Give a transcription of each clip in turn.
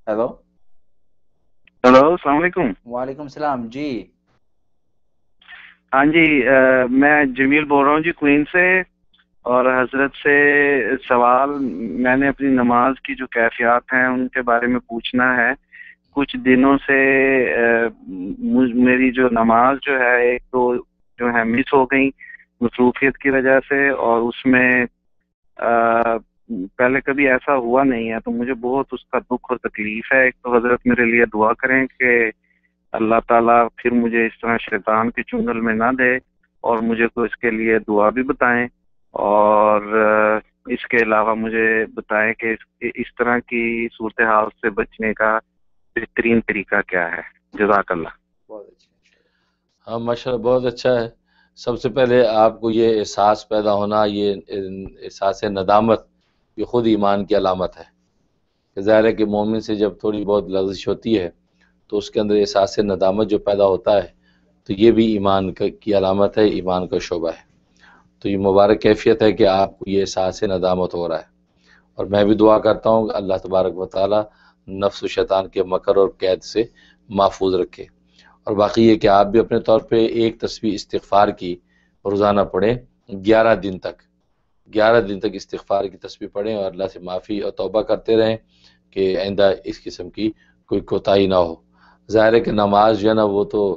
Hello. Hello, अस्सलाम वालेकुम। वालेकुम सलाम जी। हाँ जी, मैं जमील बोल रहा हूँ जी, क्वीन से। और हजरत से सवाल, मैंने अपनी नमाज की जो कैफियत हैं उनके बारे में पूछना है। कुछ दिनों से मेरी जो नमाज जो है, एक तो जो है मिस हो गई मसरूफियत की वजह से, और उसमें पहले कभी ऐसा हुआ नहीं है, तो मुझे बहुत उसका दुख और तकलीफ है। एक तो हजरत मेरे लिए दुआ करें कि अल्लाह ताला फिर मुझे इस तरह शैतान के चुंगल में ना दे, और मुझे को इसके लिए दुआ भी बताएं। और इसके अलावा मुझे बताएं कि इस तरह की सूरत हाल से बचने का बेहतरीन तरीका क्या है। जज़ाकल्लाह। बहुत अच्छा। हाँ माशाल्लाह, बहुत अच्छा है। सबसे पहले आपको ये एहसास पैदा होना, ये एहसास नदामत, ये खुद ईमान की अलामत है। कि ज़ाहिर है कि मोमिन से जब थोड़ी बहुत लग़ज़िश होती है तो उसके अंदर एहसास नदामत जो पैदा होता है, तो ये भी ईमान की अलामत है, ईमान का शोबा है। तो ये मुबारक कैफियत है कि आपको ये एहसास नदामत हो रहा है। और मैं भी दुआ करता हूँ कि अल्लाह तबारक व तआला नफ्स व शैतान के मकर और कैद से महफूज रखे। और बाकी ये कि आप भी अपने तौर पे एक तस्बीह इस्तिग़फ़ार की रोज़ाना पढ़ें 11 दिन तक। 11 दिन तक इस्तिग़फ़ार की तस्बीह पढ़ें और अल्लाह से माफ़ी और तौबा करते रहें कि आइंदा इस किस्म की कोई कोताही ना हो। ज़ाहिर है कि नमाज जो है ना, वो तो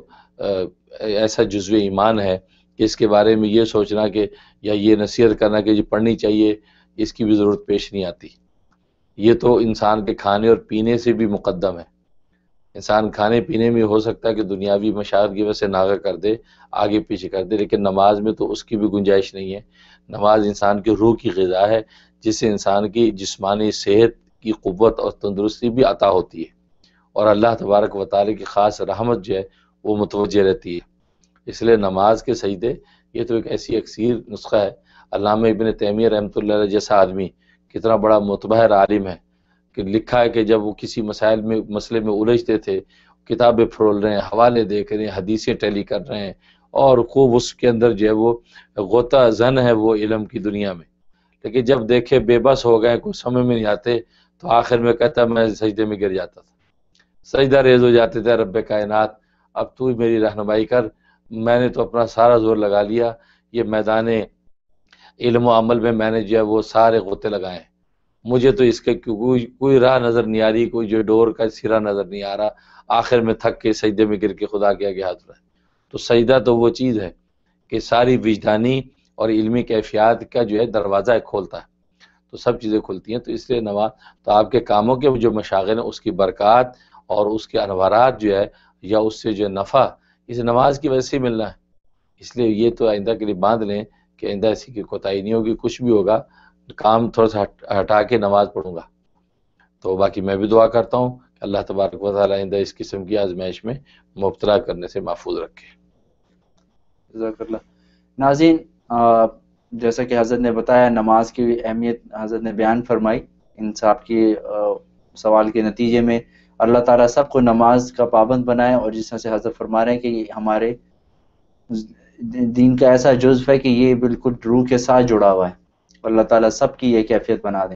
ऐसा जुज़्व ईमान है कि इसके बारे में ये सोचना कि या ये नसीहत करना कि ये पढ़नी चाहिए, इसकी भी ज़रूरत पेश नहीं आती। ये तो इंसान के खाने और पीने से भी मुक़द्दम है। इंसान खाने पीने में हो सकता है कि दुनियावी मशाग़िल की वजह से नागा कर दे, आगे पीछे कर दे, लेकिन नमाज में तो उसकी भी गुंजाइश नहीं है। नमाज इंसान की रूह की ग़िज़ा है, जिससे इंसान की जिस्मानी सेहत की क़ुव्वत और तंदुरुस्ती भी अता होती है, और अल्लाह तबारक व तआला की ख़ास रहमत जो है वो मुतवज्जह रहती है। इसलिए नमाज के सजदे, ये तो एक ऐसी अक्सीर नुस्खा है। अल्लामा इब्न तैमिया रहमतुल्लाह अलैह जैसा आदमी, कितना बड़ा मुतबहर आलिम है, कि लिखा है कि जब वो किसी मसले में उलझते थे, किताबें फरोल रहे हैं, हवाले देख रहे हैं, हदीसें टैली कर रहे हैं, और खूब उसके अंदर जो है वो गोता जन है वो इल्म की दुनिया में। लेकिन जब देखे बेबस हो गए, कुछ समझ में नहीं आते, तो आखिर में कहता मैं सजदे में गिर जाता था, सजदा रेज हो जाते थे, रब्बे कायनात अब तू मेरी रहनुमाई कर, मैंने तो अपना सारा जोर लगा लिया, ये मैदाने इल्म व अमल में मैंने जो है वो सारे गोते लगाए, मुझे तो इसके कोई राह नज़र नहीं आ रही, कोई जो डोर का सिरा नज़र नहीं आ रहा। आखिर में थक के सजदे में गिर के खुदा के आगे हाथ उठाए। तो सजदा तो वो चीज़ है कि सारी विजदानी और इल्मी कैफियत का जो है दरवाज़ा खोलता है, तो सब चीज़ें खुलती हैं। तो इसलिए नमाज, तो आपके कामों के जो मशागिल हैं उसकी बरक़ात और उसके अनवारात जो है, या उससे जो नफ़ा, इस नमाज की वजह से मिलना है। इसलिए ये तो आइंदा के लिए बांध लें कि आइंदा ऐसी की कोताही नहीं होगी, कुछ भी होगा काम थोड़ा सा हटा के नमाज पढ़ूंगा। तो बाकी मैं भी दुआ करता हूँ कि अल्लाह तबारक व तआला आइंदा इस किस्म की आजमाइश में मुब्तला करने से महफूज रखे। जज़ाकल्लाह। नाज़रीन, जैसा कि हज़रत ने बताया, नमाज की अहमियत हज़रत ने बयान फरमाई। इन सब की सवाल के नतीजे में अल्लाह ताला सबको नमाज का पाबंद बनाए, और जिस तरह से हज़रत फरमा रहे हैं कि हमारे दीन का ऐसा जुज़्व है कि ये बिल्कुल रूह के साथ जुड़ा हुआ है। अल्लाह ताला सबकी ये कैफियत बना दे।